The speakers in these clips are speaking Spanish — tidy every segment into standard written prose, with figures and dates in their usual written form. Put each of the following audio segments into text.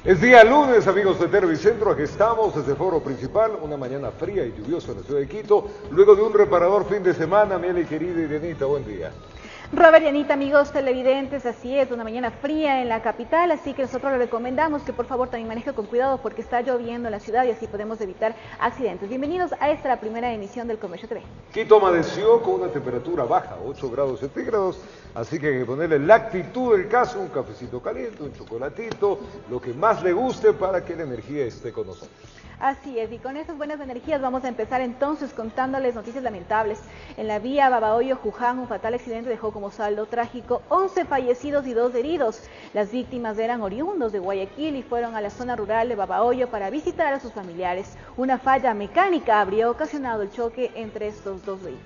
Es día lunes, amigos de Televicentro, aquí estamos desde el foro principal, una mañana fría y lluviosa en la ciudad de Quito, luego de un reparador fin de semana. Meli, querida Irenita, buen día. Robert y Anita, amigos televidentes, así es, una mañana fría en la capital, así que nosotros le recomendamos que por favor también maneje con cuidado porque está lloviendo en la ciudad y así podemos evitar accidentes. Bienvenidos a esta, la primera emisión del Comercio TV. Quito amaneció con una temperatura baja, 8 grados centígrados, así que hay que ponerle la actitud del caso, un cafecito caliente, un chocolatito, lo que más le guste para que la energía esté con nosotros. Así es, y con esas buenas energías vamos a empezar entonces contándoles noticias lamentables. En la vía Babahoyo-Juján, un fatal accidente dejó como saldo trágico 11 fallecidos y 2 heridos. Las víctimas eran oriundos de Guayaquil y fueron a la zona rural de Babahoyo para visitar a sus familiares. Una falla mecánica habría ocasionado el choque entre estos dos vehículos.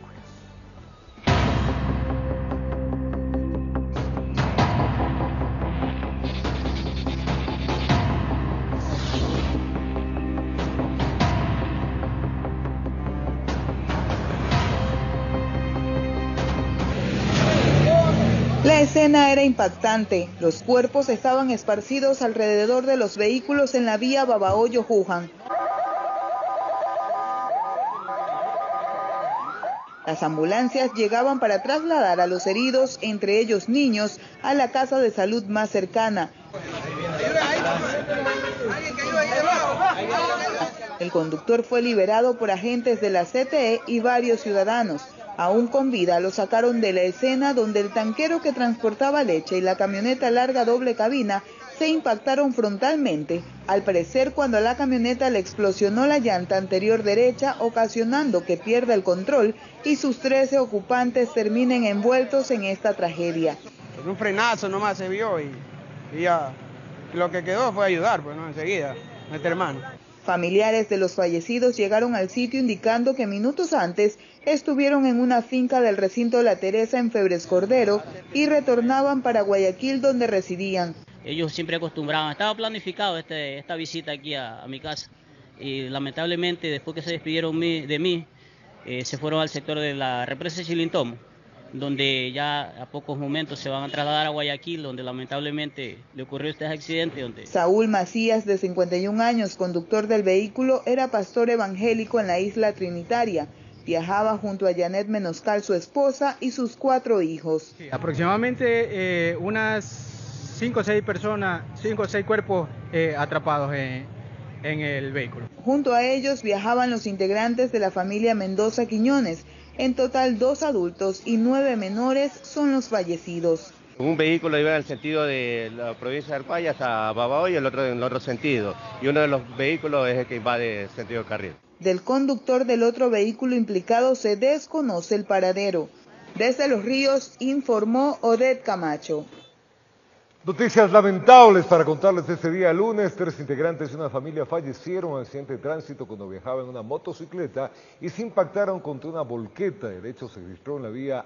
La escena era impactante. Los cuerpos estaban esparcidos alrededor de los vehículos en la vía Babahoyo-Juján. Las ambulancias llegaban para trasladar a los heridos, entre ellos niños, a la casa de salud más cercana. El conductor fue liberado por agentes de la CTE y varios ciudadanos. Aún con vida lo sacaron de la escena donde el tanquero que transportaba leche y la camioneta larga doble cabina se impactaron frontalmente, al parecer cuando a la camioneta le explosionó la llanta anterior derecha, ocasionando que pierda el control y sus 13 ocupantes terminen envueltos en esta tragedia. Un frenazo nomás se vio y ya lo que quedó fue ayudar, pues no, enseguida, nuestro hermano. Familiares de los fallecidos llegaron al sitio indicando que minutos antes estuvieron en una finca del recinto La Teresa en Febres Cordero y retornaban para Guayaquil donde residían. Ellos siempre acostumbraban, estaba planificado esta visita aquí a mi casa y lamentablemente después que se despidieron de mí, se fueron al sector de la represa de Chilintomo, donde ya a pocos momentos se van a trasladar a Guayaquil, donde lamentablemente le ocurrió este accidente. Saúl Macías, de 51 años, conductor del vehículo, era pastor evangélico en la isla Trinitaria. Viajaba junto a Janet Menoscal, su esposa, y sus 4 hijos. Sí, aproximadamente unas 5 o 6 personas, 5 o 6 cuerpos atrapados en el vehículo. Junto a ellos viajaban los integrantes de la familia Mendoza Quiñones. En total 2 adultos y 9 menores son los fallecidos. Un vehículo iba en el sentido de la provincia de Arpaya hasta Babahoyo y el otro en el otro sentido. Y uno de los vehículos es el que va de sentido carril. Del conductor del otro vehículo implicado se desconoce el paradero. Desde Los Ríos informó Odette Camacho. Noticias lamentables para contarles este día lunes. 3 integrantes de una familia fallecieron en un accidente de tránsito cuando viajaban en una motocicleta y se impactaron contra una volqueta. El hecho se registró en la vía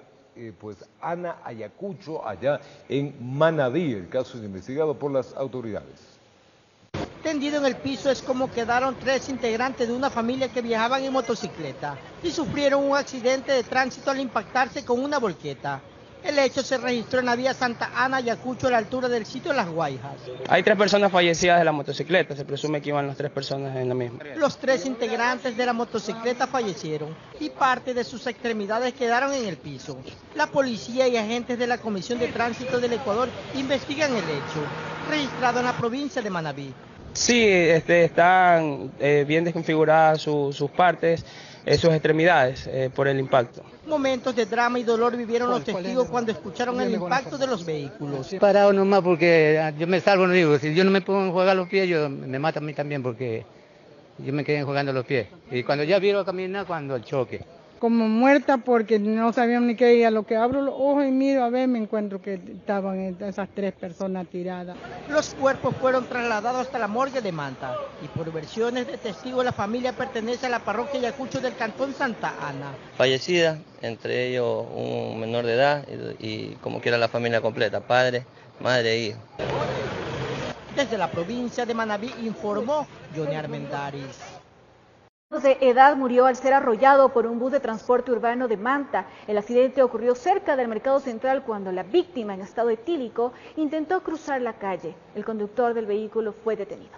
Ana Ayacucho, allá en Manabí. El caso es investigado por las autoridades. Tendido en el piso es como quedaron 3 integrantes de una familia que viajaban en motocicleta y sufrieron un accidente de tránsito al impactarse con una volqueta. El hecho se registró en la vía Santa Ana, Ayacucho, a la altura del sitio de Las Guayjas. Hay 3 personas fallecidas de la motocicleta, se presume que iban las 3 personas en la misma. Los 3 integrantes de la motocicleta fallecieron y parte de sus extremidades quedaron en el piso. La policía y agentes de la Comisión de Tránsito del Ecuador investigan el hecho, registrado en la provincia de Manabí. Sí, están bien desconfiguradas sus partes, sus extremidades por el impacto. Momentos de drama y dolor vivieron los testigos cuando escucharon el impacto de los vehículos. Parado nomás porque yo me salvo, no digo, si yo no me pongo a jugar los pies, me mata a mí también porque yo me quedé jugando los pies. Y cuando ya vieron caminar, cuando el choque. Como muerta porque no sabíamos ni qué, y a lo que abro los ojos y miro a ver me encuentro que estaban esas 3 personas tiradas. Los cuerpos fueron trasladados hasta la morgue de Manta y por versiones de testigos la familia pertenece a la parroquia Ayacucho del cantón Santa Ana. Fallecida, entre ellos un menor de edad y como quiera la familia completa, padre, madre e hijo. Desde la provincia de Manabí informó Johnny Armendáriz. De edad murió al ser arrollado por un bus de transporte urbano de Manta. El accidente ocurrió cerca del Mercado Central cuando la víctima, en estado etílico, intentó cruzar la calle. El conductor del vehículo fue detenido.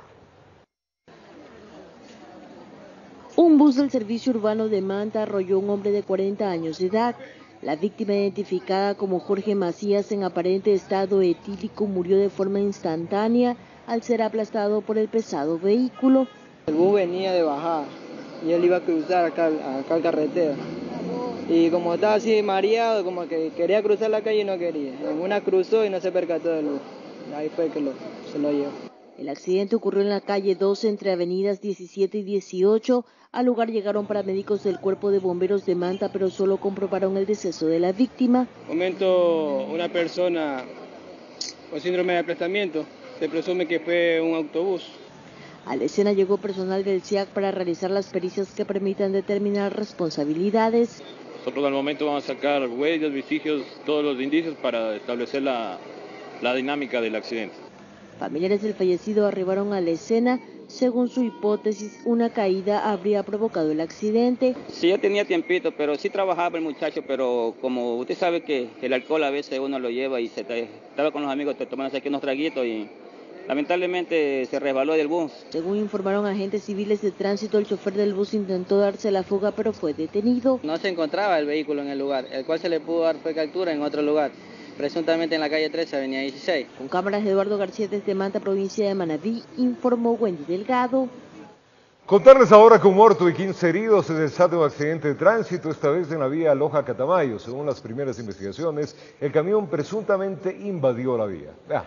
Un bus del servicio urbano de Manta arrolló a un hombre de 40 años de edad. La víctima, identificada como Jorge Macías, en aparente estado etílico, murió de forma instantánea al ser aplastado por el pesado vehículo. El bus venía de bajada y él iba a cruzar acá al carretera. Y como estaba así mareado, como que quería cruzar la calle y no quería. En una cruzó y no se percató del bus. Ahí fue que se lo llevó. El accidente ocurrió en la calle 12 entre avenidas 17 y 18. Al lugar llegaron paramédicos del Cuerpo de Bomberos de Manta, pero solo comprobaron el deceso de la víctima. Momento, una persona con síndrome de aplastamiento. Se presume que fue un autobús. A la escena llegó personal del SIAC para realizar las pericias que permitan determinar responsabilidades. Nosotros al momento vamos a sacar huellas, vestigios, todos los indicios para establecer la dinámica del accidente. Familiares del fallecido arribaron a la escena. Según su hipótesis, una caída habría provocado el accidente. Sí, ya tenía tiempito, pero sí trabajaba el muchacho, pero como usted sabe que el alcohol a veces uno lo lleva y estaba con los amigos tomando aquí unos traguitos y lamentablemente se resbaló del bus. Según informaron agentes civiles de tránsito, el chofer del bus intentó darse la fuga, pero fue detenido. No se encontraba el vehículo en el lugar, el cual se le pudo dar fue captura en otro lugar, presuntamente en la calle 13, avenida 16. Con cámaras de Eduardo García desde Manta, provincia de Manabí, informó Wendy Delgado. Contarles ahora que un muerto y 15 heridos se desata un accidente de tránsito, esta vez en la vía Loja-Catamayo. Según las primeras investigaciones, el camión presuntamente invadió la vía. Veamos.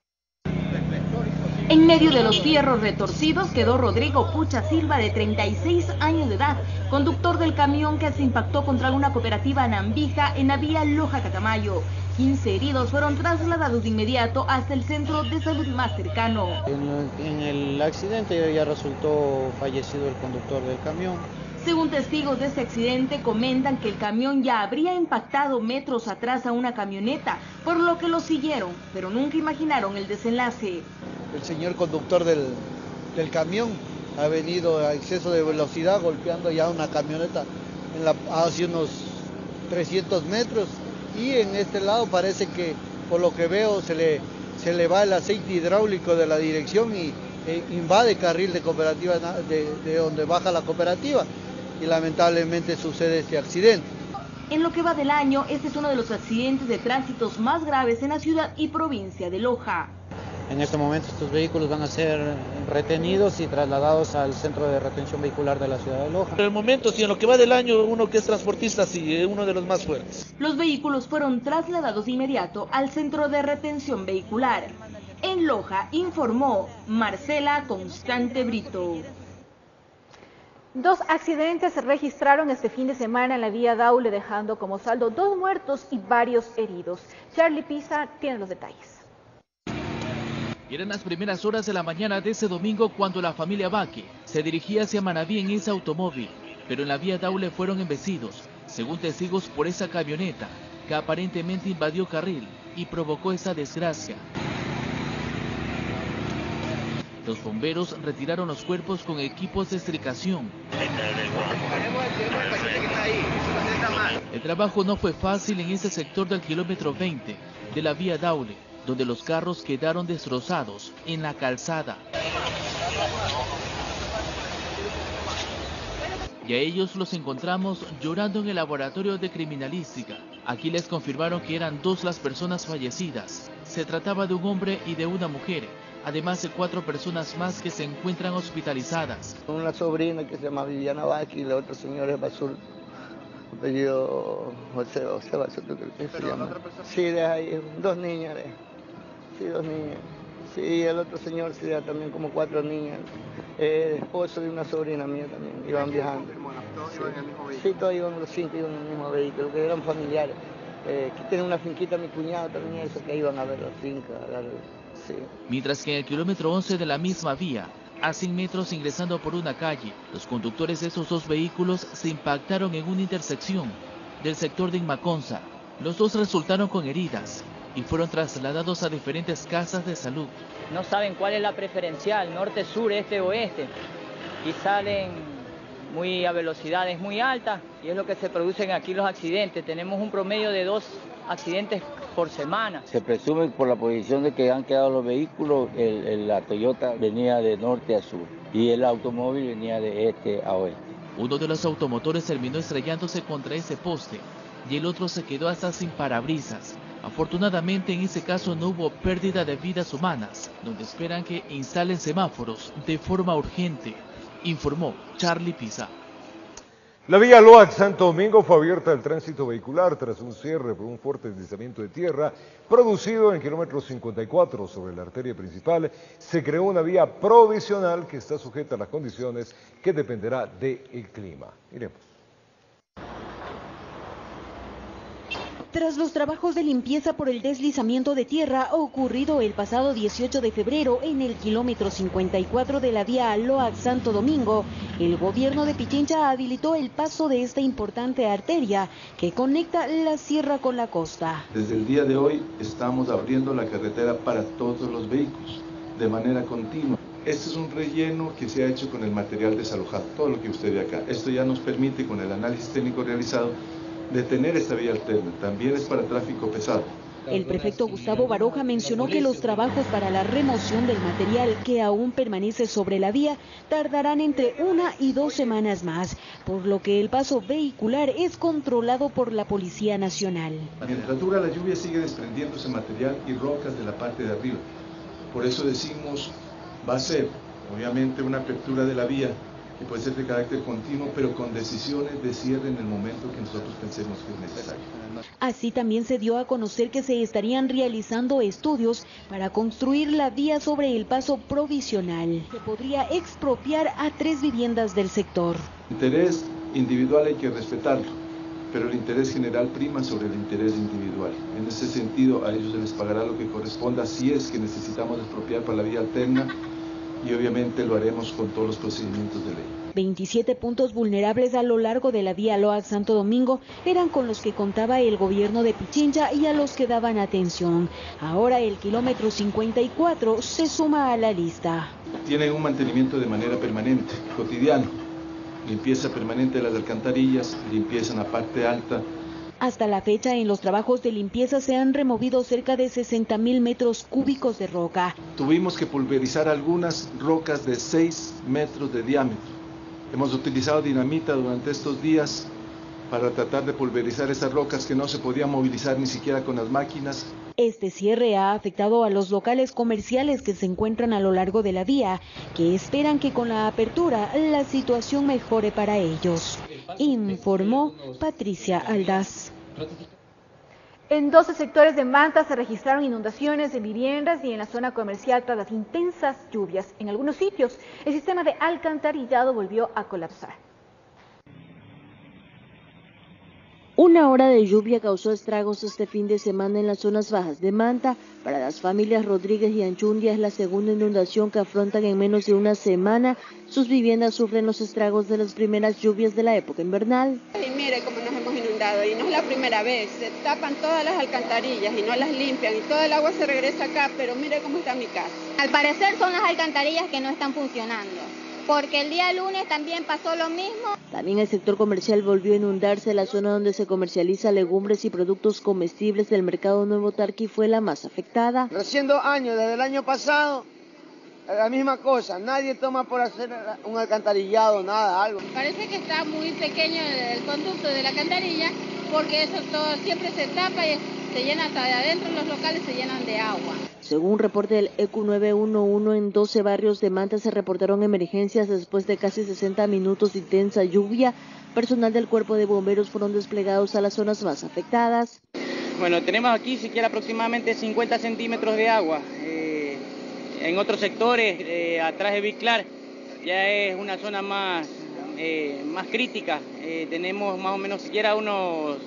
En medio de los fierros retorcidos quedó Rodrigo Pucha Silva, de 36 años de edad, conductor del camión que se impactó contra una cooperativa Nambija en la vía Loja-Catamayo. 15 heridos fueron trasladados de inmediato hasta el centro de salud más cercano. En el accidente ya resultó fallecido el conductor del camión. Según testigos de este accidente, comentan que el camión ya habría impactado metros atrás a una camioneta, por lo que lo siguieron, pero nunca imaginaron el desenlace. El señor conductor del camión ha venido a exceso de velocidad golpeando ya una camioneta hace unos 300 metros y en este lado parece que, por lo que veo, se le va el aceite hidráulico de la dirección y invade carril de cooperativa de donde baja la cooperativa y lamentablemente sucede este accidente. En lo que va del año, este es uno de los accidentes de tránsito más graves en la ciudad y provincia de Loja. En este momento estos vehículos van a ser retenidos y trasladados al centro de retención vehicular de la ciudad de Loja. En el momento, sí, en lo que va del año, uno que es transportista, sí, es uno de los más fuertes. Los vehículos fueron trasladados de inmediato al centro de retención vehicular. En Loja, informó Marcela Constante Brito. 2 accidentes se registraron este fin de semana en la vía Daule, dejando como saldo 2 muertos y varios heridos. Charlie Pisa tiene los detalles. Eran las primeras horas de la mañana de ese domingo cuando la familia Baque se dirigía hacia Manabí en ese automóvil, pero en la vía Daule fueron embestidos, según testigos, por esa camioneta que aparentemente invadió carril y provocó esa desgracia. Los bomberos retiraron los cuerpos con equipos de extricación. El trabajo no fue fácil en ese sector del kilómetro 20 de la vía Daule, donde los carros quedaron destrozados en la calzada. Y a ellos los encontramos llorando en el laboratorio de criminalística. Aquí les confirmaron que eran 2 las personas fallecidas. Se trataba de un hombre y de una mujer, además de 4 personas más que se encuentran hospitalizadas. Una sobrina que se llama Viviana Vázquez y la otra señora es Basul, apellido José Basul, creo que se llama. Sí, de ahí, 2 niñas. Sí, 2 niñas. Sí, el otro señor sí, también como 4 niñas. Esposo de una sobrina mía también, iban viajando. ¿Todos iban en el mismo vehículo? Sí, todos iban, los 5 iban en el mismo vehículo, que eran familiares. Aquí tiene una finquita mi cuñado también, eso que iban a ver la finca. Sí. Mientras que en el kilómetro 11 de la misma vía, a 100 metros ingresando por una calle, los conductores de esos 2 vehículos se impactaron en una intersección del sector de Inmaconza. Los 2 resultaron con heridas y fueron trasladados a diferentes casas de salud. No saben cuál es la preferencial, norte, sur, este, oeste, y salen a velocidades muy altas y es lo que se producen aquí los accidentes. Tenemos un promedio de 2 accidentes por semana. Se presume por la posición de que han quedado los vehículos, la Toyota venía de norte a sur y el automóvil venía de este a oeste. Uno de los automotores terminó estrellándose contra ese poste y el otro se quedó hasta sin parabrisas. Afortunadamente en ese caso no hubo pérdida de vidas humanas, donde esperan que instalen semáforos de forma urgente, informó Charlie Pisa. La vía Loac-Santo Domingo fue abierta al tránsito vehicular tras un cierre por un fuerte deslizamiento de tierra producido en kilómetro 54 sobre la arteria principal. Se creó una vía provisional que está sujeta a las condiciones que dependerá del clima. Miremos. Tras los trabajos de limpieza por el deslizamiento de tierra ocurrido el pasado 18 de febrero en el kilómetro 54 de la vía Loac-Santo Domingo, el gobierno de Pichincha habilitó el paso de esta importante arteria que conecta la sierra con la costa. Desde el día de hoy estamos abriendo la carretera para todos los vehículos de manera continua. Este es un relleno que se ha hecho con el material desalojado, todo lo que usted ve acá. Esto ya nos permite, con el análisis técnico realizado, detener esta vía alterna. También es para tráfico pesado. El prefecto Gustavo Baroja mencionó que los trabajos para la remoción del material que aún permanece sobre la vía tardarán entre 1 y 2 semanas más, por lo que el paso vehicular es controlado por la Policía Nacional. Mientras dura la lluvia sigue desprendiéndose material y rocas de la parte de arriba. Por eso decimos, va a ser obviamente una apertura de la vía que puede ser de carácter continuo, pero con decisiones de cierre en el momento que nosotros pensemos que es necesario. Así también se dio a conocer que se estarían realizando estudios para construir la vía sobre el paso provisional, que podría expropiar a 3 viviendas del sector. El interés individual hay que respetarlo, pero el interés general prima sobre el interés individual. En ese sentido, a ellos se les pagará lo que corresponda si es que necesitamos expropiar para la vía alterna, y obviamente lo haremos con todos los procedimientos de ley. 27 puntos vulnerables a lo largo de la vía Loac-Santo Domingo eran con los que contaba el gobierno de Pichincha y a los que daban atención. Ahora el kilómetro 54 se suma a la lista. Tienen un mantenimiento de manera permanente, cotidiano. Limpieza permanente de las alcantarillas, limpieza en la parte alta. Hasta la fecha, en los trabajos de limpieza se han removido cerca de 60.000 metros cúbicos de roca. Tuvimos que pulverizar algunas rocas de 6 metros de diámetro. Hemos utilizado dinamita durante estos días para tratar de pulverizar esas rocas que no se podían movilizar ni siquiera con las máquinas. Este cierre ha afectado a los locales comerciales que se encuentran a lo largo de la vía, que esperan que con la apertura la situación mejore para ellos. Informó Patricia Aldaz. En 12 sectores de Manta se registraron inundaciones de viviendas y en la zona comercial tras las intensas lluvias. En algunos sitios, el sistema de alcantarillado volvió a colapsar. Una hora de lluvia causó estragos este fin de semana en las zonas bajas de Manta. Para las familias Rodríguez y Anchundia es la segunda inundación que afrontan en menos de una semana. Sus viviendas sufren los estragos de las primeras lluvias de la época invernal. Y mire cómo nos hemos inundado, y no es la primera vez. Se tapan todas las alcantarillas y no las limpian, y todo el agua se regresa acá, pero mire cómo está mi casa. Al parecer son las alcantarillas que no están funcionando, porque el día lunes también pasó lo mismo. También el sector comercial volvió a inundarse. La zona donde se comercializa legumbres y productos comestibles del mercado Nuevo Tarqui fue la más afectada. Recién 2 años, desde el año pasado, la misma cosa. Nadie toma por hacer un alcantarillado, nada, algo. Parece que está muy pequeño el conducto de la alcantarilla, porque eso todo siempre se tapa y se llena hasta de adentro, los locales se llenan de agua. Según un reporte del EQ 911, en 12 barrios de Manta se reportaron emergencias después de casi 60 minutos de intensa lluvia. Personal del cuerpo de bomberos fueron desplegados a las zonas más afectadas. Bueno, tenemos aquí siquiera aproximadamente 50 centímetros de agua. En otros sectores, atrás de Biclar, ya es una zona más crítica. Tenemos más o menos siquiera unos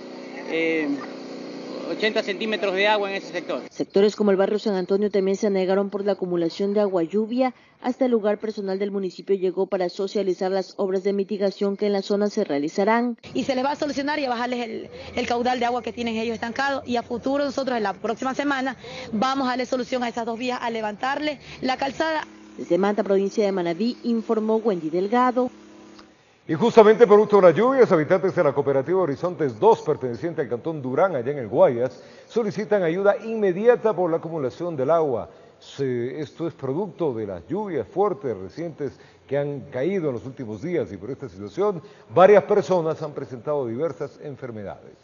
80 centímetros de agua en ese sector. Sectores como el barrio San Antonio también se anegaron por la acumulación de agua lluvia. Hasta el lugar, personal del municipio llegó para socializar las obras de mitigación que en la zona se realizarán. Y se les va a solucionar y a bajarles el caudal de agua que tienen ellos estancados, y a futuro nosotros en la próxima semana vamos a darle solución a esas 2 vías, a levantarle la calzada. Desde Manta, provincia de Manabí, informó Wendy Delgado. Y justamente producto de las lluvias, habitantes de la cooperativa Horizontes 2, perteneciente al cantón Durán, allá en el Guayas, solicitan ayuda inmediata por la acumulación del agua. Esto es producto de las lluvias fuertes recientes que han caído en los últimos días, y por esta situación varias personas han presentado diversas enfermedades.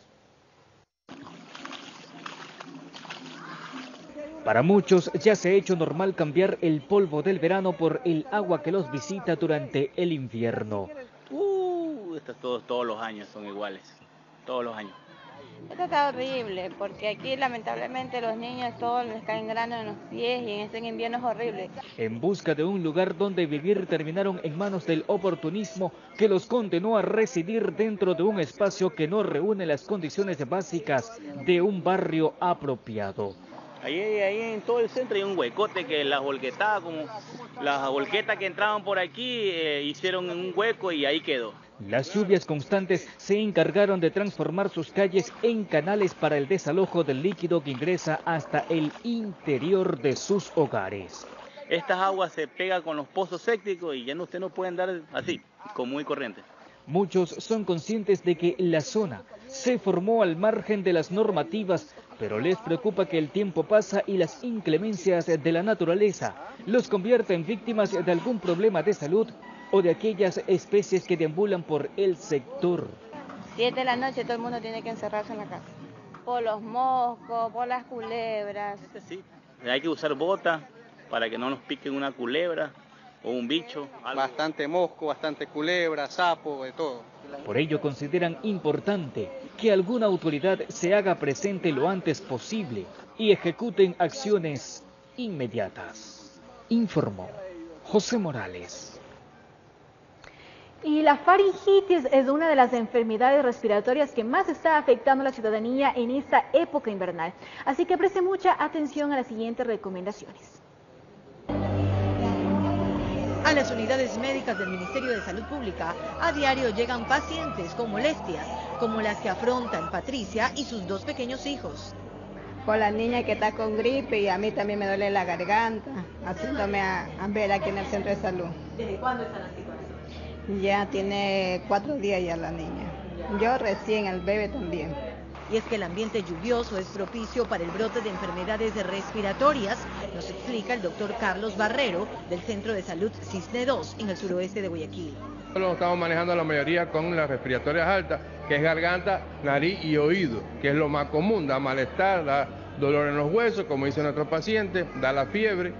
Para muchos ya se ha hecho normal cambiar el polvo del verano por el agua que los visita durante el invierno. Todos los años son iguales, todos los años. Esto está horrible, porque aquí lamentablemente los niños todos les caen granos en los pies y en este invierno es horrible. En busca de un lugar donde vivir terminaron en manos del oportunismo que los condenó a residir dentro de un espacio que no reúne las condiciones básicas de un barrio apropiado. Ahí en todo el centro hay un huecote que las volquetas que entraban por aquí hicieron un hueco y ahí quedó. Las lluvias constantes se encargaron de transformar sus calles en canales para el desalojo del líquido que ingresa hasta el interior de sus hogares. Estas aguas se pegan con los pozos sépticos y ya usted no puede andar así, común y corriente. Muchos son conscientes de que la zona se formó al margen de las normativas, pero les preocupa que el tiempo pasa y las inclemencias de la naturaleza los convierten en víctimas de algún problema de salud o de aquellas especies que deambulan por el sector. 7 de la noche todo el mundo tiene que encerrarse en la casa. Por los moscos, por las culebras. Sí, hay que usar botas para que no nos piquen una culebra o un bicho. Algo. Bastante mosco, bastante culebra, sapo, de todo. Por ello consideran importante que alguna autoridad se haga presente lo antes posible y ejecuten acciones inmediatas. Informó José Morales. Y la faringitis es una de las enfermedades respiratorias que más está afectando a la ciudadanía en esta época invernal. Así que preste mucha atención a las siguientes recomendaciones. A las unidades médicas del Ministerio de Salud Pública a diario llegan pacientes con molestias, como las que afrontan Patricia y sus 2 pequeños hijos. Con la niña que está con gripe y a mí también me duele la garganta, haciéndome a ver aquí en el centro de salud. ¿Desde cuándo están así con eso? Ya tiene 4 días ya la niña. Yo recién, el bebé también. Y es que el ambiente lluvioso es propicio para el brote de enfermedades respiratorias, nos explica el doctor Carlos Barrero del Centro de Salud Cisne 2 en el suroeste de Guayaquil. Lo estamos manejando la mayoría con las respiratorias altas, que es garganta, nariz y oído, que es lo más común, da malestar, da dolor en los huesos, como dice nuestro paciente, da la fiebre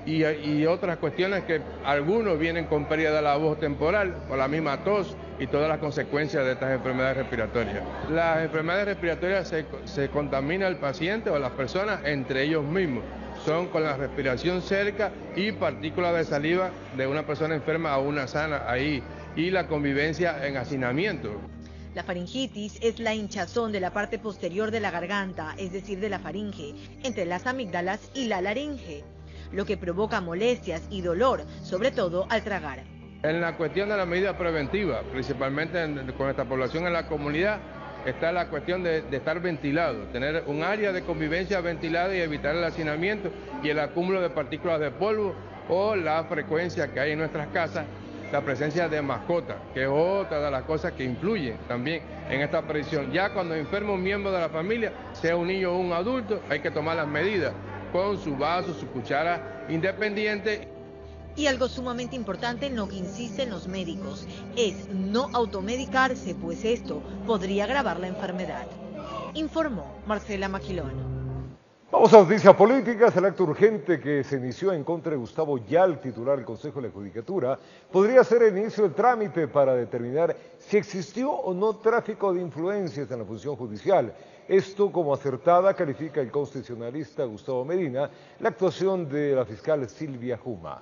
y otras cuestiones que algunos vienen con pérdida de la voz temporal, por la misma tos y todas las consecuencias de estas enfermedades respiratorias. Las enfermedades respiratorias se contamina el paciente o las personas entre ellos mismos. Son con la respiración cerca y partículas de saliva de una persona enferma a una sana ahí, y la convivencia en hacinamiento. La faringitis es la hinchazón de la parte posterior de la garganta, es decir, de la faringe, entre las amígdalas y la laringe, lo que provoca molestias y dolor, sobre todo al tragar. En la cuestión de la medida preventiva, principalmente con esta población en la comunidad, está la cuestión de estar ventilado, tener un área de convivencia ventilada y evitar el hacinamiento y el acúmulo de partículas de polvo o la frecuencia que hay en nuestras casas, la presencia de mascotas, que es otra de las cosas que influyen también en esta predicción. Ya cuando enferma un miembro de la familia, sea un niño o un adulto, hay que tomar las medidas con su vaso, su cuchara independiente. Y algo sumamente importante en lo que insisten los médicos es no automedicarse, pues esto podría agravar la enfermedad. Informó Marcela Maquilón. Vamos a noticias políticas. El acto urgente que se inició en contra de Gustavo Yal, titular del Consejo de la Judicatura, podría ser el inicio del trámite para determinar si existió o no tráfico de influencias en la función judicial. Esto, como acertada, califica el constitucionalista Gustavo Medina la actuación de la fiscal Silvia Juma.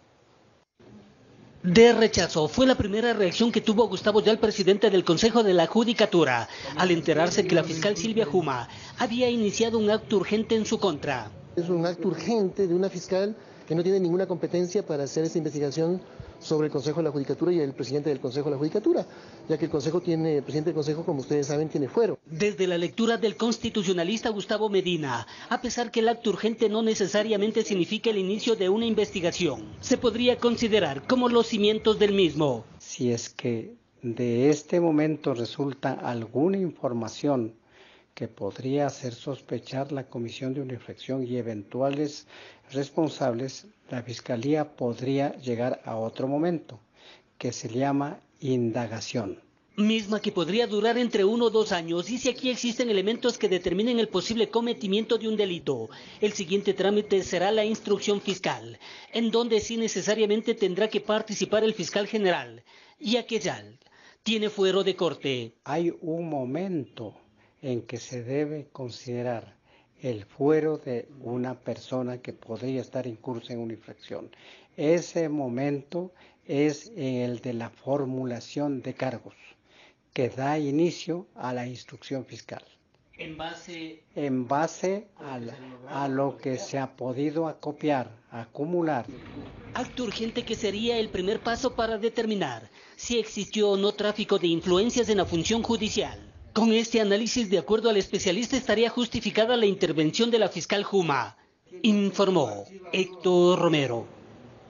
De rechazo fue la primera reacción que tuvo Gustavo Yal, presidente del Consejo de la Judicatura, al enterarse que la fiscal Silvia Juma había iniciado un acto urgente en su contra. Es un acto urgente de una fiscal que no tiene ninguna competencia para hacer esta investigación sobre el Consejo de la Judicatura y el presidente del Consejo de la Judicatura, ya que el presidente del Consejo, como ustedes saben, tiene fuero. Desde la lectura del constitucionalista Gustavo Medina, a pesar que el acto urgente no necesariamente significa el inicio de una investigación, se podría considerar como los cimientos del mismo. Si es que de este momento resulta alguna información que podría hacer sospechar la comisión de una infracción y eventuales responsables, la Fiscalía podría llegar a otro momento, que se llama indagación. Misma que podría durar entre 1 o 2 años, y si aquí existen elementos que determinen el posible cometimiento de un delito. El siguiente trámite será la instrucción fiscal, en donde sí necesariamente tendrá que participar el fiscal general, y aquella tiene fuero de corte. Hay un momento en que se debe considerar el fuero de una persona que podría estar incursa en una infracción. Ese momento es el de la formulación de cargos, que da inicio a la instrucción fiscal. En base a lo que se ha podido acopiar, acumular. Acto urgente que sería el primer paso para determinar si existió o no tráfico de influencias en la función judicial. Con este análisis, de acuerdo al especialista, estaría justificada la intervención de la fiscal Juma, informó Héctor Romero.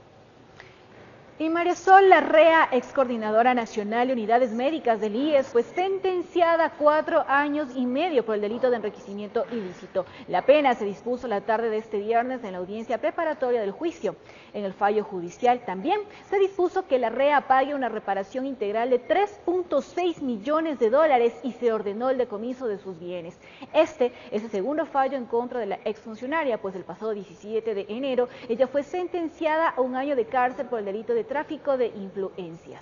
Y María Sol Larrea, ex coordinadora nacional de unidades médicas del IES, fue sentenciada a 4 años y medio por el delito de enriquecimiento ilícito. La pena se dispuso la tarde de este viernes en la audiencia preparatoria del juicio. En el fallo judicial también se dispuso que Larrea pague una reparación integral de $3.6 millones y se ordenó el decomiso de sus bienes. Este es el segundo fallo en contra de la exfuncionaria, pues el pasado 17 de enero ella fue sentenciada a 1 año de cárcel por el delito de tráfico de influencias.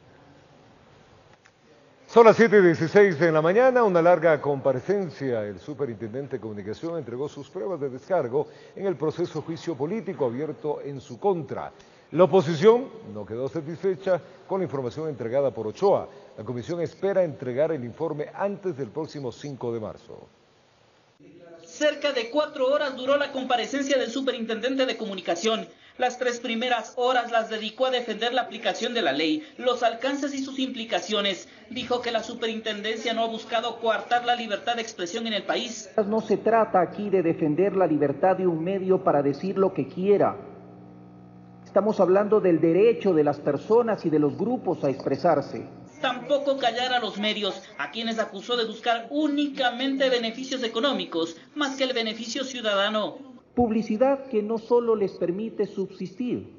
Son las 7:16 de la mañana, una larga comparecencia. El superintendente de comunicación entregó sus pruebas de descargo en el proceso juicio político abierto en su contra. La oposición no quedó satisfecha con la información entregada por Ochoa. La comisión espera entregar el informe antes del próximo 5 de marzo. Cerca de 4 horas duró la comparecencia del superintendente de comunicación. Las 3 primeras horas las dedicó a defender la aplicación de la ley, los alcances y sus implicaciones. Dijo que la superintendencia no ha buscado coartar la libertad de expresión en el país. No se trata aquí de defender la libertad de un medio para decir lo que quiera. Estamos hablando del derecho de las personas y de los grupos a expresarse. Tampoco callar a los medios, a quienes acusó de buscar únicamente beneficios económicos, más que el beneficio ciudadano. Publicidad que no solo les permite subsistir,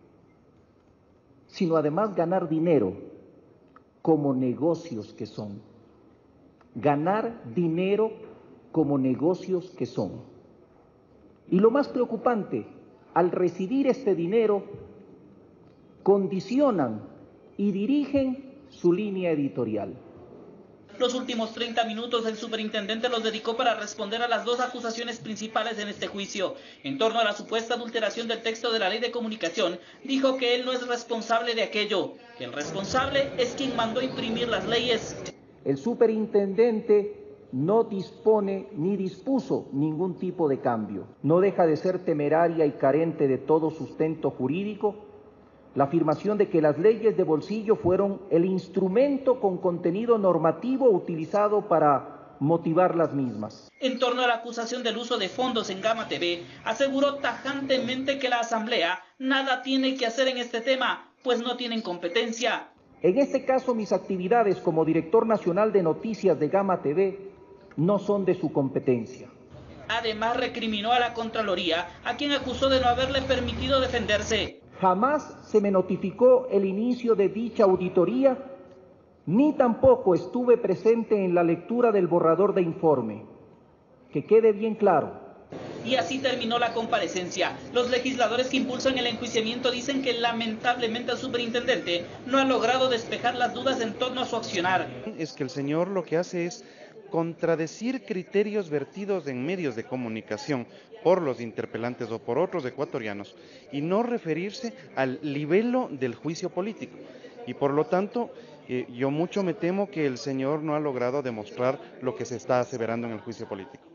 sino además ganar dinero, como negocios que son. Ganar dinero como negocios que son. Y lo más preocupante, al recibir este dinero, condicionan y dirigen su línea editorial. Los últimos 30 minutos el superintendente los dedicó para responder a las 2 acusaciones principales en este juicio. En torno a la supuesta adulteración del texto de la ley de comunicación, dijo que él no es responsable de aquello, que el responsable es quien mandó imprimir las leyes. El superintendente no dispone ni dispuso ningún tipo de cambio. No deja de ser temeraria y carente de todo sustento jurídico la afirmación de que las leyes de bolsillo fueron el instrumento con contenido normativo utilizado para motivar las mismas. En torno a la acusación del uso de fondos en Gama TV, aseguró tajantemente que la Asamblea nada tiene que hacer en este tema, pues no tienen competencia. En este caso, mis actividades como director nacional de noticias de Gama TV no son de su competencia. Además, recriminó a la Contraloría, a quien acusó de no haberle permitido defenderse. Jamás se me notificó el inicio de dicha auditoría, ni tampoco estuve presente en la lectura del borrador de informe. Que quede bien claro. Y así terminó la comparecencia. Los legisladores que impulsan el enjuiciamiento dicen que lamentablemente el superintendente no ha logrado despejar las dudas en torno a su accionar. Es que el señor lo que hace es contradecir criterios vertidos en medios de comunicación por los interpelantes o por otros ecuatorianos y no referirse al libelo del juicio político. Y por lo tanto, yo mucho me temo que el señor no ha logrado demostrar lo que se está aseverando en el juicio político.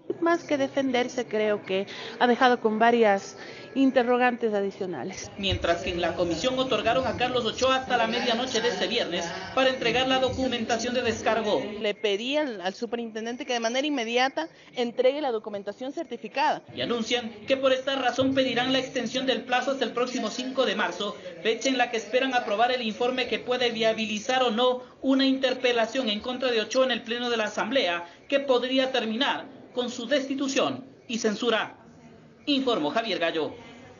Más que defenderse, creo que ha dejado con varias interrogantes adicionales. Mientras que en la comisión otorgaron a Carlos Ochoa hasta la medianoche de este viernes para entregar la documentación de descargo. Le pedí al superintendente que de manera inmediata entregue la documentación certificada. Y anuncian que por esta razón pedirán la extensión del plazo hasta el próximo 5 de marzo, fecha en la que esperan aprobar el informe que puede viabilizar o no una interpelación en contra de Ochoa en el pleno de la Asamblea, que podría terminar con su destitución y censura. Informó Javier Gallo.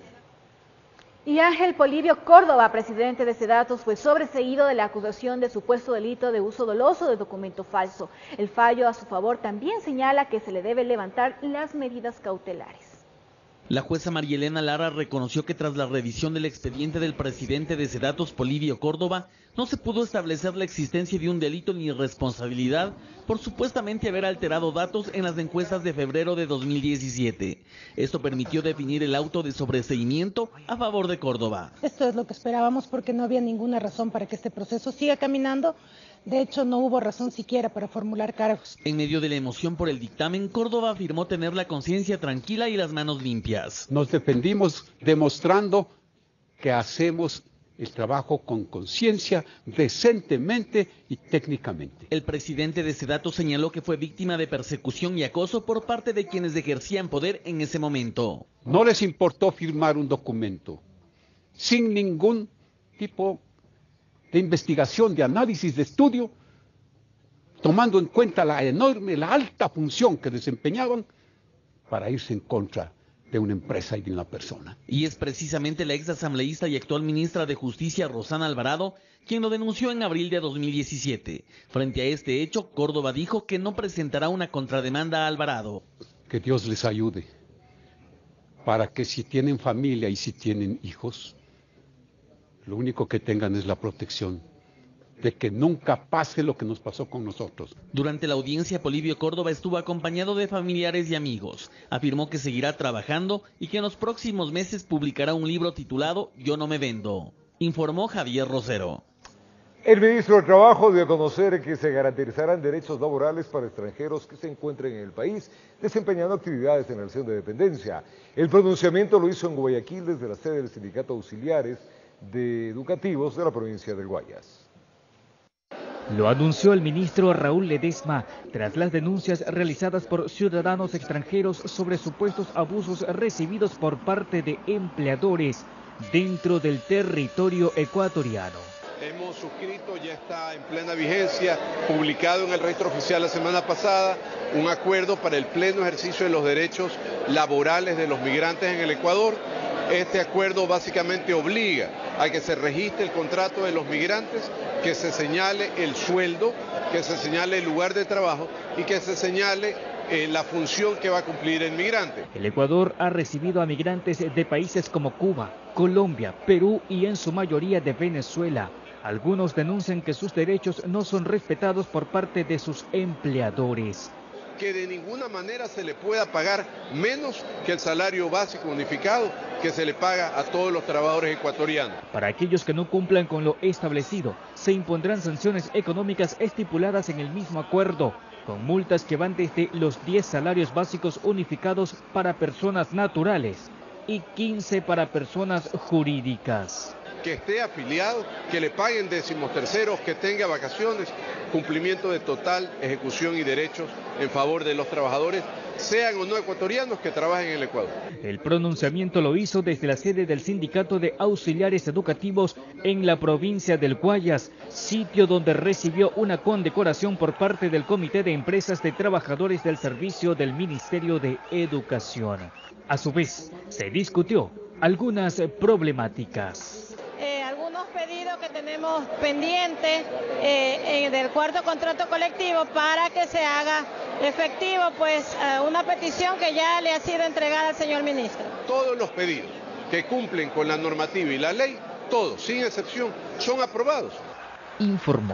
Y Ángel Polibio Córdoba, presidente de Sedatos, fue sobreseído de la acusación de supuesto delito de uso doloso de documento falso. El fallo a su favor también señala que se le debe levantar las medidas cautelares. La jueza María Elena Lara reconoció que tras la revisión del expediente del presidente de Sedatos, Polibio Córdoba, no se pudo establecer la existencia de un delito ni responsabilidad por supuestamente haber alterado datos en las encuestas de febrero de 2017. Esto permitió definir el auto de sobreseimiento a favor de Córdoba. Esto es lo que esperábamos porque no había ninguna razón para que este proceso siga caminando. De hecho, no hubo razón siquiera para formular cargos. En medio de la emoción por el dictamen, Córdoba afirmó tener la conciencia tranquila y las manos limpias. Nos defendimos demostrando que hacemos el trabajo con conciencia, decentemente y técnicamente. El presidente de Sedatos señaló que fue víctima de persecución y acoso por parte de quienes ejercían poder en ese momento. No les importó firmar un documento sin ningún tipo de investigación, de análisis, de estudio, tomando en cuenta la alta función que desempeñaban para irse en contra de una empresa y de una persona. Y es precisamente la ex asambleísta y actual ministra de Justicia, Rosana Alvarado, quien lo denunció en abril de 2017. Frente a este hecho, Córdoba dijo que no presentará una contrademanda a Alvarado. Que Dios les ayude, para que si tienen familia y si tienen hijos, lo único que tengan es la protección de que nunca pase lo que nos pasó con nosotros. Durante la audiencia, Polibio Córdoba estuvo acompañado de familiares y amigos. Afirmó que seguirá trabajando y que en los próximos meses publicará un libro titulado Yo no me vendo. Informó Javier Rosero. El ministro de Trabajo dio a conocer que se garantizarán derechos laborales para extranjeros que se encuentren en el país desempeñando actividades en relación de dependencia. El pronunciamiento lo hizo en Guayaquil desde la sede del Sindicato Auxiliares de Educativos de la provincia del Guayas. Lo anunció el ministro Raúl Ledesma tras las denuncias realizadas por ciudadanos extranjeros sobre supuestos abusos recibidos por parte de empleadores dentro del territorio ecuatoriano. Hemos suscrito, ya está en plena vigencia, publicado en el registro oficial la semana pasada, un acuerdo para el pleno ejercicio de los derechos laborales de los migrantes en el Ecuador. Este acuerdo básicamente obliga a que se registre el contrato de los migrantes, que se señale el sueldo, que se señale el lugar de trabajo y que se señale la función que va a cumplir el migrante. El Ecuador ha recibido a migrantes de países como Cuba, Colombia, Perú y en su mayoría de Venezuela. Algunos denuncian que sus derechos no son respetados por parte de sus empleadores. Que de ninguna manera se le pueda pagar menos que el salario básico unificado que se le paga a todos los trabajadores ecuatorianos. Para aquellos que no cumplan con lo establecido, se impondrán sanciones económicas estipuladas en el mismo acuerdo, con multas que van desde los 10 salarios básicos unificados para personas naturales y 15 para personas jurídicas. Que esté afiliado, que le paguen 13º, que tenga vacaciones, cumplimiento de total ejecución y derechos en favor de los trabajadores, sean o no ecuatorianos que trabajen en el Ecuador. El pronunciamiento lo hizo desde la sede del Sindicato de Auxiliares Educativos en la provincia del Guayas, sitio donde recibió una condecoración por parte del Comité de Empresas de Trabajadores del Servicio del Ministerio de Educación. A su vez, se discutió algunas problemáticas. Algunos pedidos que tenemos pendientes del cuarto contrato colectivo para que se haga efectivo, pues una petición que ya le ha sido entregada al señor ministro. Todos los pedidos que cumplen con la normativa y la ley, todos, sin excepción, son aprobados. Informó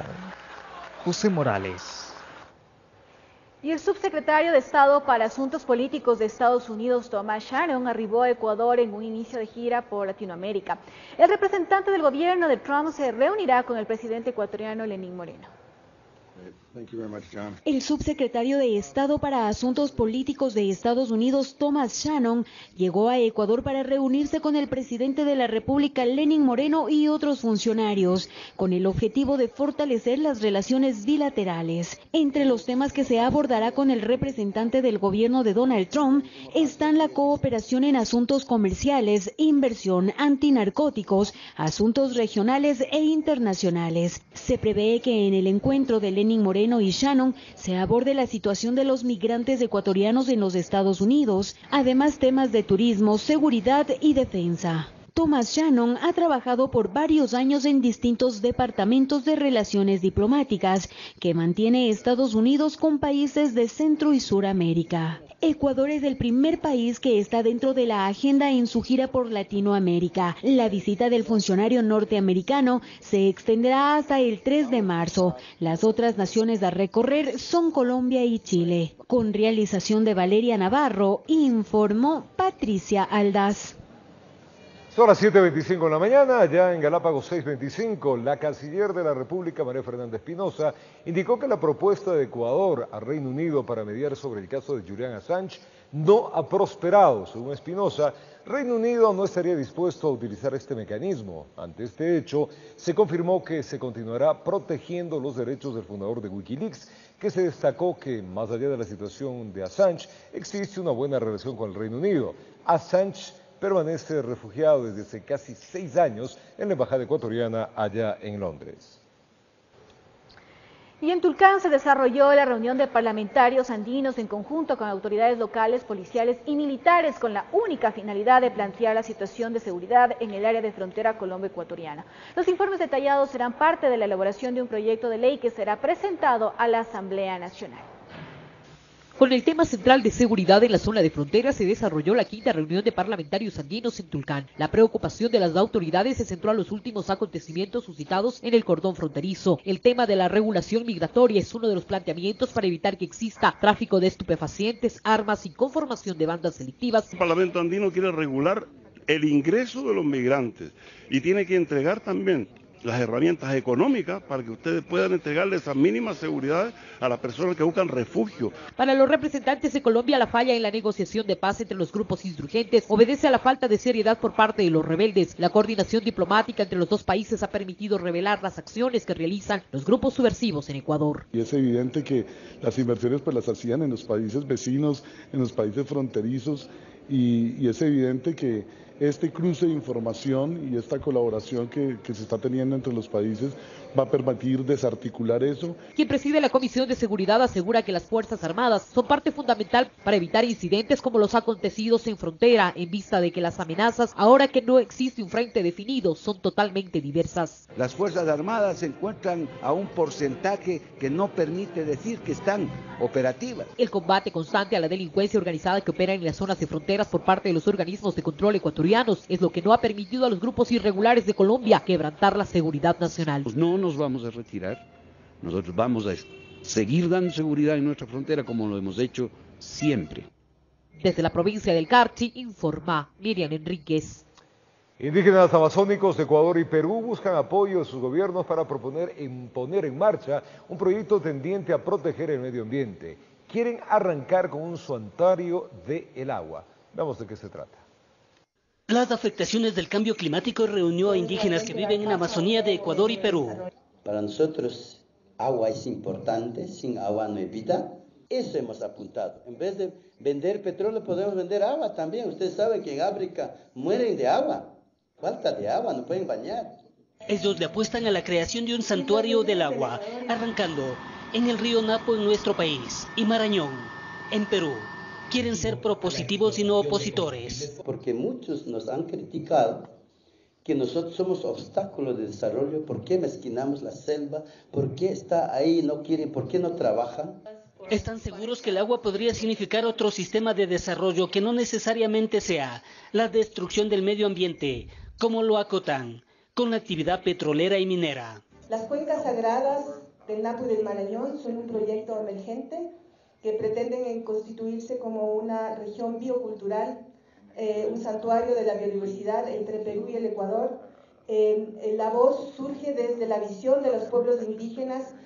José Morales. Y el subsecretario de Estado para Asuntos Políticos de Estados Unidos, Thomas Shannon, arribó a Ecuador en un inicio de gira por Latinoamérica. El representante del gobierno de Trump se reunirá con el presidente ecuatoriano Lenín Moreno. El subsecretario de Estado para Asuntos Políticos de Estados Unidos, Thomas Shannon, llegó a Ecuador para reunirse con el presidente de la República, Lenín Moreno, y otros funcionarios, con el objetivo de fortalecer las relaciones bilaterales. Entre los temas que se abordará con el representante del gobierno de Donald Trump están la cooperación en asuntos comerciales, inversión, antinarcóticos, asuntos regionales e internacionales. Se prevé que en el encuentro de Lenín Moreno y Shannon se aborde la situación de los migrantes ecuatorianos en los Estados Unidos, además temas de turismo, seguridad y defensa. Thomas Shannon ha trabajado por varios años en distintos departamentos de relaciones diplomáticas que mantiene Estados Unidos con países de Centro y Suramérica. Ecuador es el primer país que está dentro de la agenda en su gira por Latinoamérica. La visita del funcionario norteamericano se extenderá hasta el 3 de marzo. Las otras naciones a recorrer son Colombia y Chile. Con realización de Valeria Navarro, informó Patricia Aldaz. Son las 7:25 de la mañana, allá en Galápagos 6:25, la canciller de la República, María Fernanda Espinosa, indicó que la propuesta de Ecuador a Reino Unido para mediar sobre el caso de Julian Assange no ha prosperado. Según Espinosa, Reino Unido no estaría dispuesto a utilizar este mecanismo. Ante este hecho, se confirmó que se continuará protegiendo los derechos del fundador de Wikileaks, que se destacó que, más allá de la situación de Assange, existe una buena relación con el Reino Unido. Assange permanece refugiado desde hace casi 6 años en la embajada ecuatoriana allá en Londres. Y en Tulcán se desarrolló la reunión de parlamentarios andinos en conjunto con autoridades locales, policiales y militares con la única finalidad de plantear la situación de seguridad en el área de frontera colombo-ecuatoriana. Los informes detallados serán parte de la elaboración de un proyecto de ley que será presentado a la Asamblea Nacional. Con el tema central de seguridad en la zona de frontera se desarrolló la 5ª reunión de parlamentarios andinos en Tulcán. La preocupación de las autoridades se centró a los últimos acontecimientos suscitados en el cordón fronterizo. El tema de la regulación migratoria es uno de los planteamientos para evitar que exista tráfico de estupefacientes, armas y conformación de bandas delictivas. El Parlamento andino quiere regular el ingreso de los migrantes y tiene que entregar también las herramientas económicas para que ustedes puedan entregarle esa mínima seguridad a las personas que buscan refugio. Para los representantes de Colombia, la falla en la negociación de paz entre los grupos insurgentes obedece a la falta de seriedad por parte de los rebeldes. La coordinación diplomática entre los dos países ha permitido revelar las acciones que realizan los grupos subversivos en Ecuador. Y es evidente que las inversiones pues las hacían en los países vecinos, en los países fronterizos, y es evidente que este cruce de información y esta colaboración que se está teniendo entre los países va a permitir desarticular eso. Quien preside la Comisión de Seguridad asegura que las Fuerzas Armadas son parte fundamental para evitar incidentes como los acontecidos en frontera, en vista de que las amenazas, ahora que no existe un frente definido, son totalmente diversas. Las Fuerzas Armadas se encuentran a un porcentaje que no permite decir que están operativas. El combate constante a la delincuencia organizada que opera en las zonas de fronteras por parte de los organismos de control ecuatorianos es lo que no ha permitido a los grupos irregulares de Colombia quebrantar la seguridad nacional. Pues no nos vamos a retirar, nosotros vamos a seguir dando seguridad en nuestra frontera como lo hemos hecho siempre. Desde la provincia del Carchi, informa Miriam Enríquez. Indígenas amazónicos de Ecuador y Perú buscan apoyo de sus gobiernos para poner en marcha un proyecto tendiente a proteger el medio ambiente. Quieren arrancar con un santuario del agua. Veamos de qué se trata. Las afectaciones del cambio climático reunió a indígenas que viven en Amazonía de Ecuador y Perú. Para nosotros, agua es importante, sin agua no hay vida. Eso hemos apuntado. En vez de vender petróleo, podemos vender agua también. Ustedes saben que en África mueren de agua, falta de agua, no pueden bañar. Ellos le apuestan a la creación de un santuario del agua, arrancando en el río Napo en nuestro país y Marañón, en Perú. Quieren ser propositivos y no opositores. Porque muchos nos han criticado que nosotros somos obstáculos de desarrollo. ¿Por qué mezquinamos la selva? ¿Por qué está ahí? No quieren, ¿por qué no trabajan? Están seguros que el agua podría significar otro sistema de desarrollo que no necesariamente sea la destrucción del medio ambiente, como lo acotan, con la actividad petrolera y minera. Las cuencas sagradas del Napo y del Marañón son un proyecto emergente que pretenden constituirse como una región biocultural, un santuario de la biodiversidad entre Perú y el Ecuador. La voz surge desde la visión de los pueblos indígenas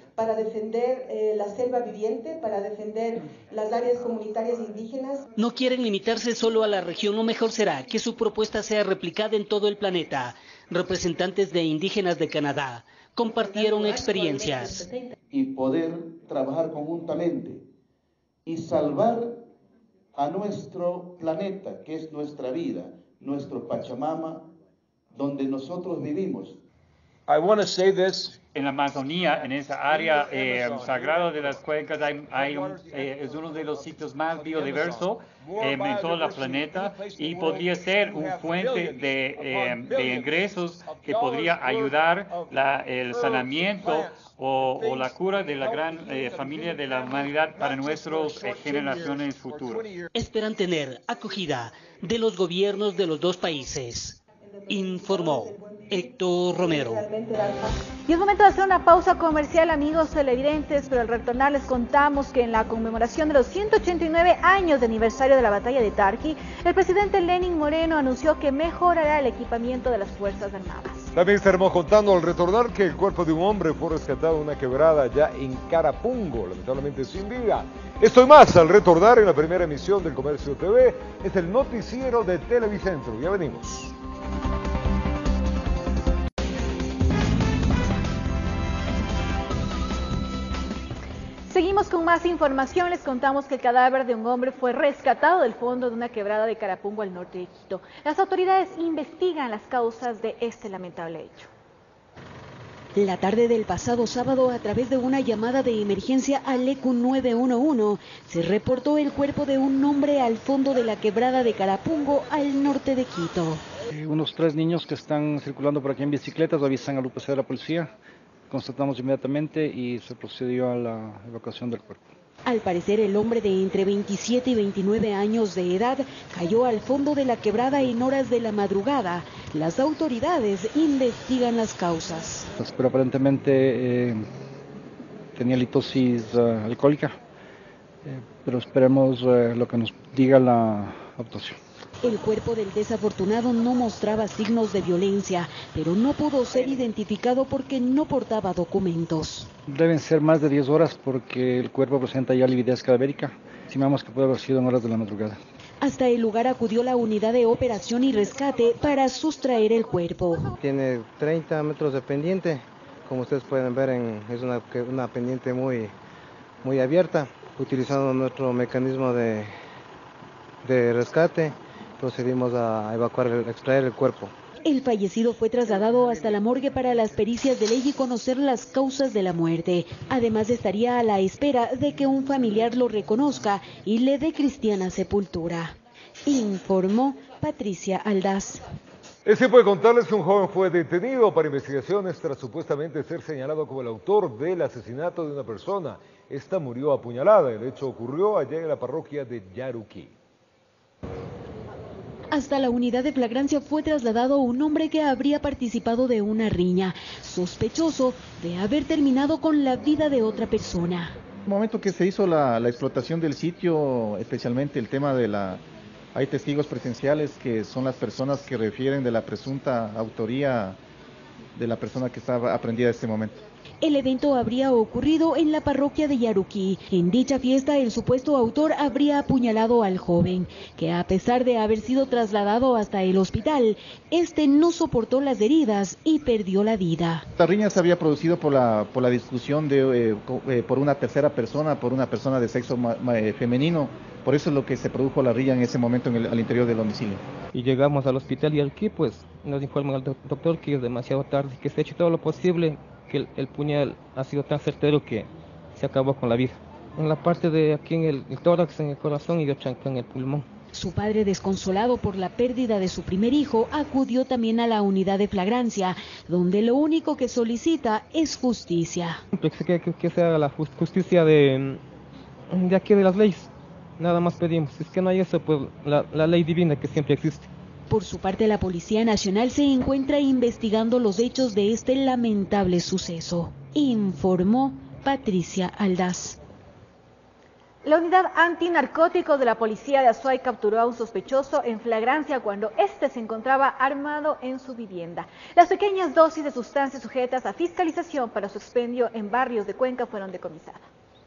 para defender la selva viviente, para defender las áreas comunitarias indígenas. No quieren limitarse solo a la región, lo mejor será que su propuesta sea replicada en todo el planeta. Representantes de indígenas de Canadá compartieron experiencias. Y poder trabajar conjuntamente y salvar a nuestro planeta, que es nuestra vida, nuestro Pachamama, donde nosotros vivimos. I want to say this. En la Amazonía, en esa área sagrada de las cuencas, es uno de los sitios más biodiversos en todo el planeta y podría ser un fuente de ingresos que podría ayudar el saneamiento o la cura de la gran familia de la humanidad para nuestras generaciones futuras. Esperan tener acogida de los gobiernos de los dos países, informó Héctor Romero. Y es momento de hacer una pausa comercial, amigos televidentes, pero al retornar les contamos que en la conmemoración de los 189 años de aniversario de la batalla de Tarqui, el presidente Lenín Moreno anunció que mejorará el equipamiento de las Fuerzas Armadas. También estaremos contando al retornar que el cuerpo de un hombre fue rescatado en una quebrada ya en Carapungo, lamentablemente sin vida. Esto y más al retornar en la primera emisión del Comercio TV, es el noticiero de Televicentro. Ya venimos. Seguimos con más información. Les contamos que el cadáver de un hombre fue rescatado del fondo de una quebrada de Carapungo al norte de Quito. Las autoridades investigan las causas de este lamentable hecho. La tarde del pasado sábado, a través de una llamada de emergencia al ECU 911, se reportó el cuerpo de un hombre al fondo de la quebrada de Carapungo al norte de Quito. Unos 3 niños que están circulando por aquí en bicicletas avisan al UPC de la policía. Constatamos inmediatamente y se procedió a la evacuación del cuerpo. Al parecer, el hombre de entre 27 y 29 años de edad cayó al fondo de la quebrada en horas de la madrugada. Las autoridades investigan las causas. Pero aparentemente tenía litosis alcohólica, pero esperemos lo que nos diga la autopsia. El cuerpo del desafortunado no mostraba signos de violencia, pero no pudo ser identificado porque no portaba documentos. Deben ser más de 10 horas porque el cuerpo presenta ya lividez cadavérica. Estimamos que puede haber sido en horas de la madrugada. Hasta el lugar acudió la unidad de operación y rescate para sustraer el cuerpo. Tiene 30 metros de pendiente. Como ustedes pueden ver, es una pendiente muy abierta. Utilizando nuestro mecanismo de rescate, procedimos a extraer el cuerpo. El fallecido fue trasladado hasta la morgue para las pericias de ley y conocer las causas de la muerte. Además, estaría a la espera de que un familiar lo reconozca y le dé cristiana sepultura. Informó Patricia Aldaz. Es tiempo de contarles que un joven fue detenido para investigaciones tras supuestamente ser señalado como el autor del asesinato de una persona. Esta murió apuñalada. El hecho ocurrió allá en la parroquia de Yaruquí. Hasta la unidad de flagrancia fue trasladado un hombre que habría participado de una riña, sospechoso de haber terminado con la vida de otra persona. En el momento que se hizo la explotación del sitio, especialmente el tema de hay testigos presenciales que son las personas que refieren de la presunta autoría de la persona que estaba aprehendida en este momento. El evento habría ocurrido en la parroquia de Yaruquí. En dicha fiesta, el supuesto autor habría apuñalado al joven, que a pesar de haber sido trasladado hasta el hospital, este no soportó las heridas y perdió la vida. La riña se había producido por la discusión por una tercera persona, por una persona de sexo femenino. Por eso es lo que se produjo la riña en ese momento al interior del domicilio. Y llegamos al hospital y aquí pues nos informan al doctor que es demasiado tarde, que se ha hecho todo lo posible, que el puñal ha sido tan certero que se acabó con la vida. En la parte de aquí en el tórax, en el corazón y otra en el pulmón. Su padre, desconsolado por la pérdida de su primer hijo, acudió también a la unidad de flagrancia, donde lo único que solicita es justicia. Que se haga la justicia de aquí de las leyes. Nada más pedimos. Si es que no hay eso, pues la ley divina que siempre existe. Por su parte, la Policía Nacional se encuentra investigando los hechos de este lamentable suceso, informó Patricia Aldaz. La unidad antinarcóticos de la policía de Azuay capturó a un sospechoso en flagrancia cuando éste se encontraba armado en su vivienda. Las pequeñas dosis de sustancias sujetas a fiscalización para su expendio en barrios de Cuenca fueron decomisadas.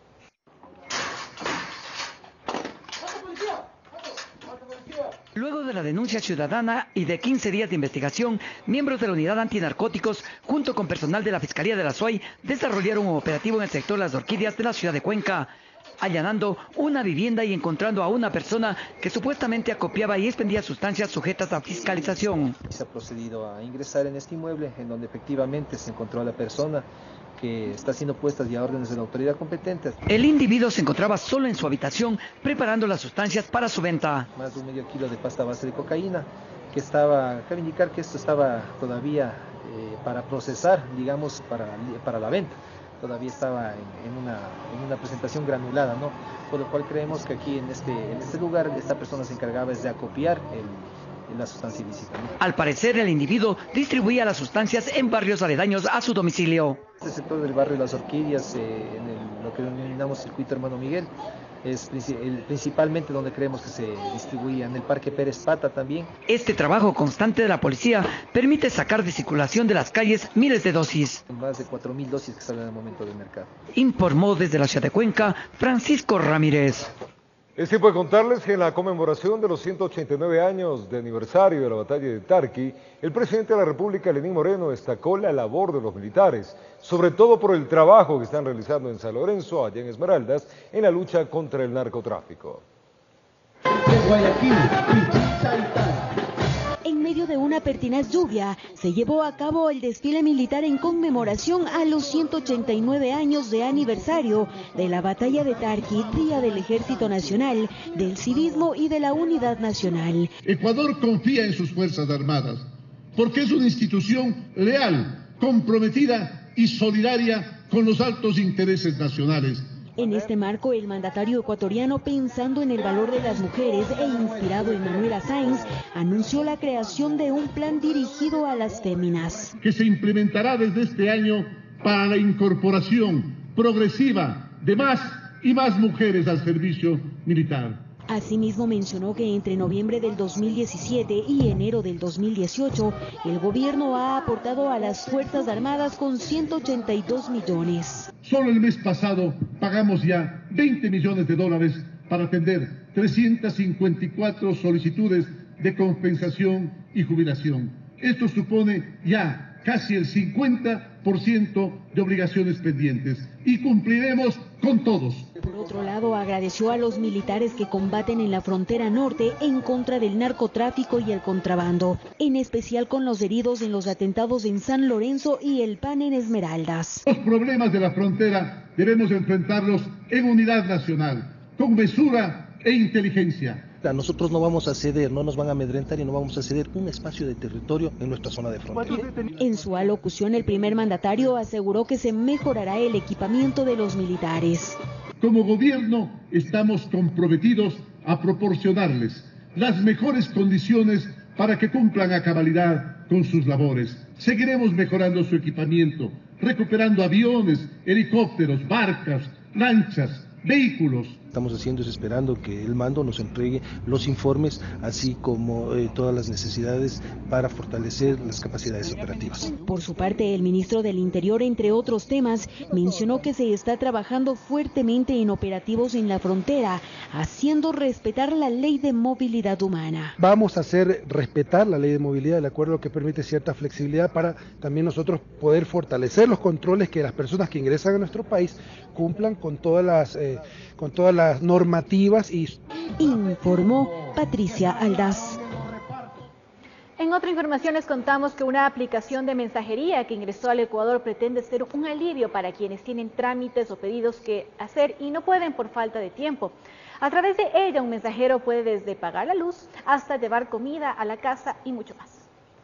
Luego de la denuncia ciudadana y de 15 días de investigación, miembros de la unidad antinarcóticos, junto con personal de la Fiscalía de la Azuay, desarrollaron un operativo en el sector Las Orquídeas de la ciudad de Cuenca, allanando una vivienda y encontrando a una persona que supuestamente acopiaba y expendía sustancias sujetas a fiscalización. Se ha procedido a ingresar en este inmueble, en donde efectivamente se encontró a la persona que está siendo puestas ya órdenes de la autoridad competente. El individuo se encontraba solo en su habitación preparando las sustancias para su venta. Más de 1/2 kilo de pasta base de cocaína, que estaba, cabe indicar que esto estaba todavía para procesar, digamos, para la venta. Todavía estaba en una presentación granulada, ¿no? Por lo cual creemos que aquí en este lugar esta persona se encargaba de acopiar la sustancia ilícita, ¿no? Al parecer el individuo distribuía las sustancias en barrios aledaños a su domicilio. Este sector del barrio Las Orquídeas, lo que denominamos circuito Hermano Miguel, es principalmente donde creemos que se distribuía, en el Parque Pérez Pata también. Este trabajo constante de la policía permite sacar de circulación de las calles miles de dosis. Más de 4.000 dosis que salen al momento del mercado. Informó desde la ciudad de Cuenca, Francisco Ramírez. Es tiempo de contarles que en la conmemoración de los 189 años de aniversario de la batalla de Tarqui, el presidente de la República, Lenín Moreno, destacó la labor de los militares, sobre todo por el trabajo que están realizando en San Lorenzo, allá en Esmeraldas, en la lucha contra el narcotráfico. En medio de una pertinaz lluvia, se llevó a cabo el desfile militar en conmemoración a los 189 años de aniversario de la batalla de Tarqui, Día del Ejército Nacional, del Civismo y de la Unidad Nacional. Ecuador confía en sus Fuerzas Armadas, porque es una institución leal, comprometida y solidaria con los altos intereses nacionales. En este marco, el mandatario ecuatoriano, pensando en el valor de las mujeres e inspirado en Manuela Sáenz, anunció la creación de un plan dirigido a las féminas, que se implementará desde este año para la incorporación progresiva de más y más mujeres al servicio militar. Asimismo, mencionó que entre noviembre del 2017 y enero del 2018, el gobierno ha aportado a las Fuerzas Armadas con 182 millones. Solo el mes pasado pagamos ya $20 millones para atender 354 solicitudes de compensación y jubilación. Esto supone ya casi el 50% de obligaciones pendientes y cumpliremos con todos. Por otro lado, agradeció a los militares que combaten en la frontera norte en contra del narcotráfico y el contrabando, en especial con los heridos en los atentados en San Lorenzo y El Pan en Esmeraldas. Los problemas de la frontera debemos enfrentarlos en unidad nacional, con mesura e inteligencia. Nosotros no vamos a ceder, no nos van a amedrentar y no vamos a ceder un espacio de territorio en nuestra zona de frontera. En su alocución, el primer mandatario aseguró que se mejorará el equipamiento de los militares. Como gobierno estamos comprometidos a proporcionarles las mejores condiciones para que cumplan a cabalidad con sus labores. Seguiremos mejorando su equipamiento, recuperando aviones, helicópteros, barcas, lanchas, vehículos. Estamos haciendo es esperando que el mando nos entregue los informes, así como todas las necesidades para fortalecer las capacidades operativas. Por su parte, el ministro del Interior, entre otros temas, mencionó que se está trabajando fuertemente en operativos en la frontera, haciendo respetar la ley de movilidad humana. Vamos a hacer respetar la ley de movilidad, el acuerdo que permite cierta flexibilidad para también nosotros poder fortalecer los controles, que las personas que ingresan a nuestro país cumplan con todas las normativas. Informó Patricia Aldaz. En otra información les contamos que una aplicación de mensajería que ingresó al Ecuador pretende ser un alivio para quienes tienen trámites o pedidos que hacer y no pueden por falta de tiempo. A través de ella, un mensajero puede desde pagar la luz hasta llevar comida a la casa y mucho más.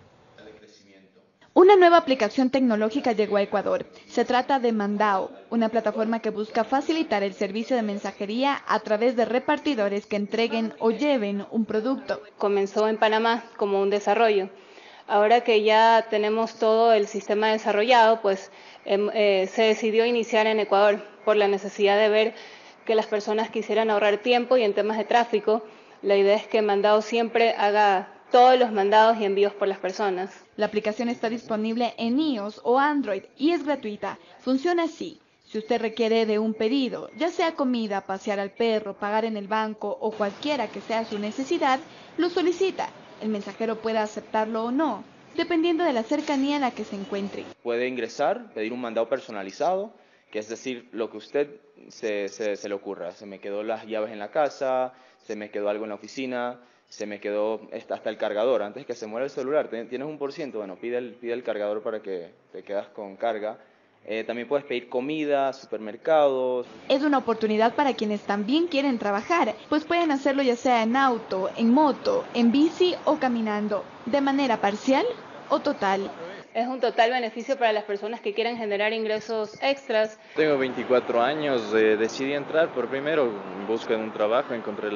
Una nueva aplicación tecnológica llegó a Ecuador. Se trata de Mandao, una plataforma que busca facilitar el servicio de mensajería a través de repartidores que entreguen o lleven un producto. Comenzó en Panamá como un desarrollo. Ahora que ya tenemos todo el sistema desarrollado, pues se decidió iniciar en Ecuador por la necesidad de ver que las personas quisieran ahorrar tiempo y en temas de tráfico, la idea es que Mandado siempre haga todos los mandados y envíos por las personas. La aplicación está disponible en iOS o Android y es gratuita. Funciona así. Si usted requiere de un pedido, ya sea comida, pasear al perro, pagar en el banco o cualquiera que sea su necesidad, lo solicita. El mensajero puede aceptarlo o no, dependiendo de la cercanía en la que se encuentre. Puede ingresar, pedir un mandado personalizado, que es decir, lo que usted se le ocurra. Se me quedó las llaves en la casa, se me quedó algo en la oficina, se me quedó hasta el cargador. Antes que se muera el celular, tienes 1%, bueno, pide el cargador para que te quedas con carga. También puedes pedir comida, supermercados. Es una oportunidad para quienes también quieren trabajar, pues pueden hacerlo ya sea en auto, en moto, en bici o caminando, de manera parcial o total. Es un total beneficio para las personas que quieran generar ingresos extras. Tengo 24 años, decidí entrar por primero en busca de un trabajo, encontré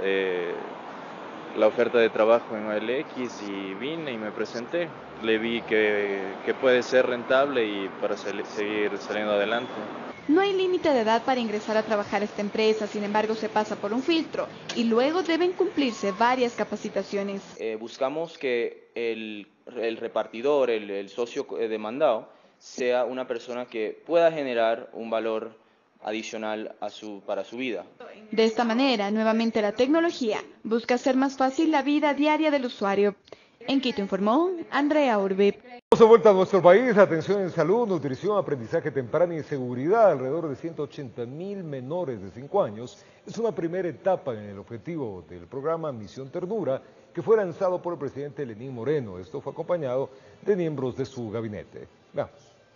la oferta de trabajo en OLX y vine y me presenté. Le vi que puede ser rentable y para seguir saliendo adelante. No hay límite de edad para ingresar a trabajar a esta empresa, sin embargo se pasa por un filtro y luego deben cumplirse varias capacitaciones. Buscamos que el repartidor, el socio demandado, sea una persona que pueda generar un valor adicional para su vida. De esta manera, nuevamente la tecnología busca hacer más fácil la vida diaria del usuario. En Quito informó Andrea Urbe. De vuelta a nuestro país, atención en salud, nutrición, aprendizaje temprano y seguridad. Alrededor de 180.000 menores de 5 años es una primera etapa en el objetivo del programa Misión Ternura, que fue lanzado por el presidente Lenín Moreno. Esto fue acompañado de miembros de su gabinete. Veamos.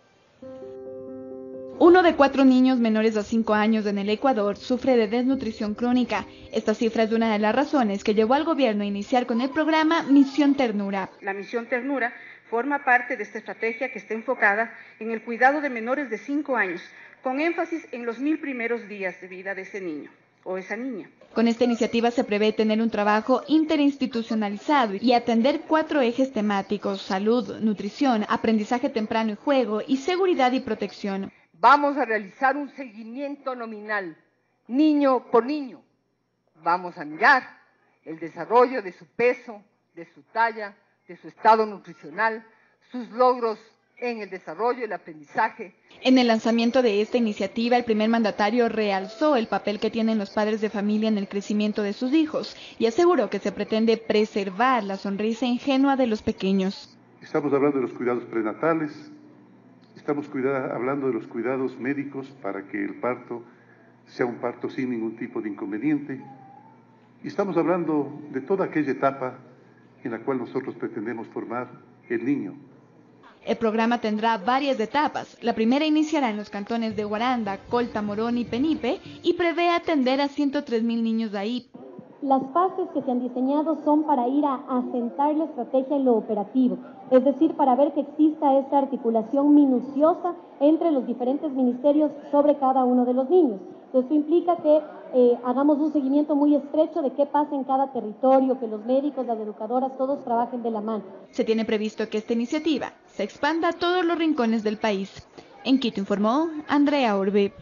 1 de 4 niños menores a 5 años en el Ecuador sufre de desnutrición crónica. Esta cifra es una de las razones que llevó al gobierno a iniciar con el programa Misión Ternura. La Misión Ternura forma parte de esta estrategia que está enfocada en el cuidado de menores de 5 años, con énfasis en los 1000 primeros días de vida de ese niño o esa niña. Con esta iniciativa se prevé tener un trabajo interinstitucionalizado y atender 4 ejes temáticos: salud, nutrición, aprendizaje temprano y juego, y seguridad y protección. Vamos a realizar un seguimiento nominal, niño por niño. Vamos a mirar el desarrollo de su peso, de su talla, de su estado nutricional, sus logros en el desarrollo y el aprendizaje. En el lanzamiento de esta iniciativa, el primer mandatario realzó el papel que tienen los padres de familia en el crecimiento de sus hijos y aseguró que se pretende preservar la sonrisa ingenua de los pequeños. Estamos hablando de los cuidados prenatales, estamos hablando de los cuidados médicos para que el parto sea un parto sin ningún tipo de inconveniente. Y estamos hablando de toda aquella etapa en la cual nosotros pretendemos formar el niño. El programa tendrá varias etapas. La primera iniciará en los cantones de Guaranda, Colta, Morón y Penipe y prevé atender a 103.000 niños de ahí. Las fases que se han diseñado son para ir a asentar la estrategia en lo operativo, es decir, para ver que exista esta articulación minuciosa entre los diferentes ministerios sobre cada uno de los niños. Esto implica que hagamos un seguimiento muy estrecho de qué pasa en cada territorio, que los médicos, las educadoras, todos trabajen de la mano. Se tiene previsto que esta iniciativa se expanda a todos los rincones del país. En Quito informó Andrea Urbe.